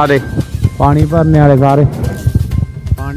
दे पानी भरने वाले सारे पानी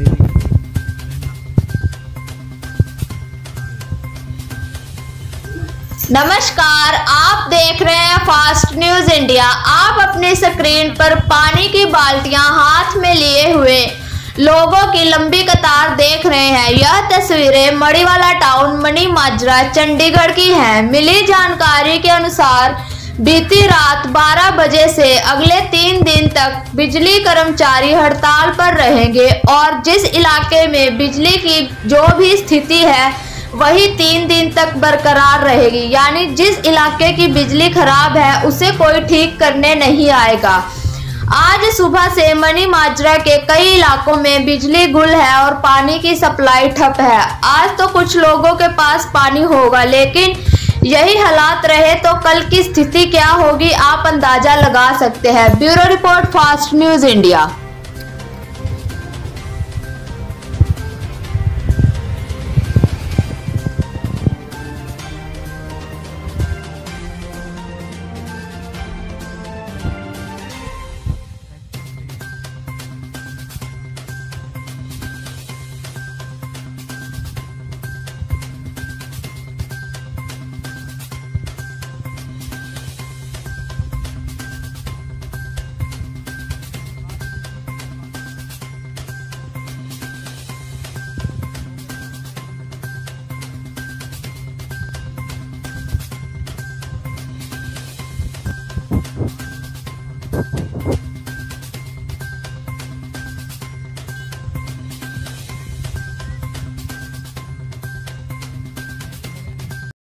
नमस्कार, आप देख रहे हैं फास्ट न्यूज इंडिया। आप अपनी स्क्रीन पर पानी की बाल्टियां हाथ में लिए हुए लोगों की लंबी कतार देख रहे हैं। यह तस्वीरें मणिवाला टाउन मनी माजरा चंडीगढ़ की हैं। मिली जानकारी के अनुसार बीती रात 12 बजे से अगले 3 दिन तक बिजली कर्मचारी हड़ताल पर रहेंगे और जिस इलाके में बिजली की जो भी स्थिति है वही 3 दिन तक बरकरार रहेगी। यानी जिस इलाके की बिजली खराब है उसे कोई ठीक करने नहीं आएगा। आज सुबह से मनी माजरा के कई इलाकों में बिजली गुल है और पानी की सप्लाई ठप है। आज तो कुछ लोगों के पास पानी होगा, लेकिन यही हालात रहे तो कल की स्थिति क्या होगी आप अंदाजा लगा सकते हैं। Bureau report, fast news India.